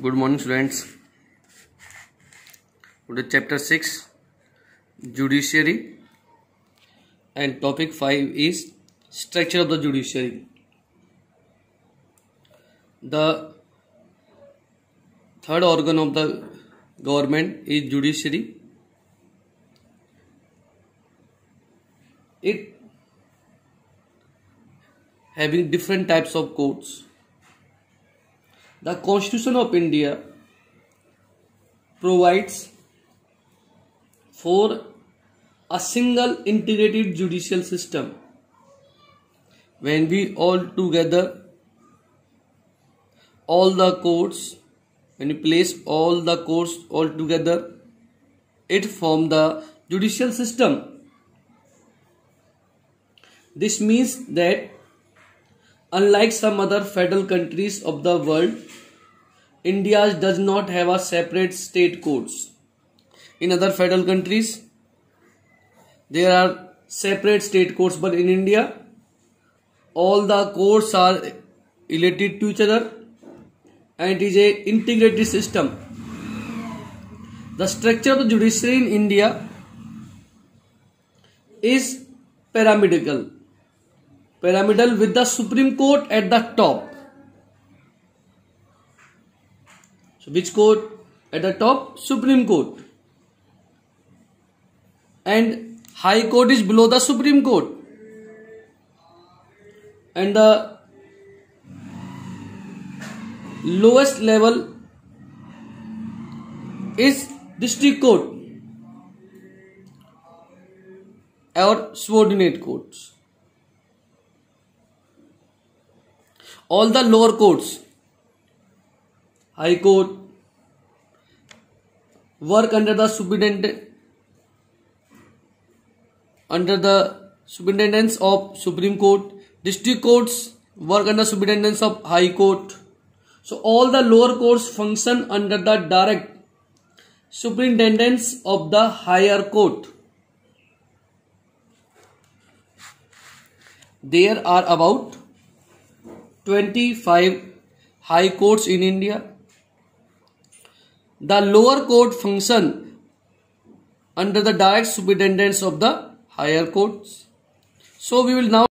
Good morning, students. Today chapter 6 Judiciary and topic 5 is structure of the judiciary. The third organ of the government is judiciary. It having different types of courts. The Constitution of India provides for a single integrated judicial system. When we all together, all the courts, when we place all the courts all together, it forms the judicial system. This means that unlike some other federal countries of the world, India does not have a separate state courts. In other federal countries, there are separate state courts, but in India, all the courts are related to each other and it is a integrated system. The structure of the judiciary in India is pyramidal with the Supreme Court at the top. So which court at the top? Supreme Court. And High Court is below the Supreme Court. And the lowest level is District Court or subordinate courts. All the lower courts, High Court, work under the superintendence of Supreme Court. District courts work under superintendence of High Court. So all the lower courts function under the direct superintendence of the higher court. There are about 25 high courts in India. The lower court function under the direct superintendence of the higher courts. So we will now